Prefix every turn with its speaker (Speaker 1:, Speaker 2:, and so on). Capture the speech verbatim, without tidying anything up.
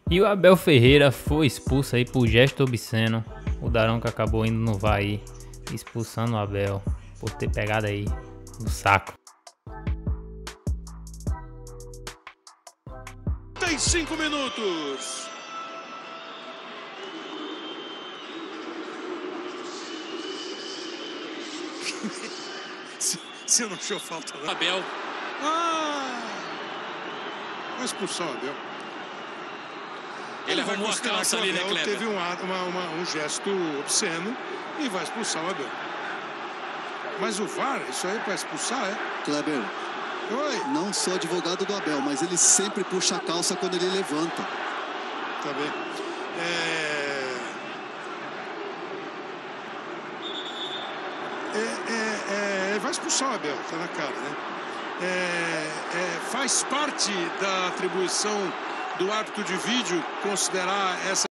Speaker 1: E o Abel Ferreira foi expulso aí por gesto obsceno. O Daronco acabou indo no V A R, expulsando o Abel por ter pegado aí no saco.
Speaker 2: Tem cinco minutos. Você não achou falta lá?
Speaker 3: Abel.
Speaker 2: Ah! Vai expulsar o Abel.
Speaker 3: Ele
Speaker 2: vai
Speaker 3: arrumou a calça ali, né,
Speaker 2: Abel
Speaker 3: Kleber?
Speaker 2: teve um, uma, uma, um gesto obsceno e vai expulsar o Abel. Mas o V A R, isso aí é para expulsar, é?
Speaker 4: Kleber,
Speaker 2: Oi.
Speaker 4: não sou advogado do Abel, mas ele sempre puxa a calça quando ele levanta.
Speaker 2: Tá bem. É... É, é, é... Vai expulsar o Abel, tá na cara, né? É, é, faz parte da atribuição do árbitro de vídeo considerar essa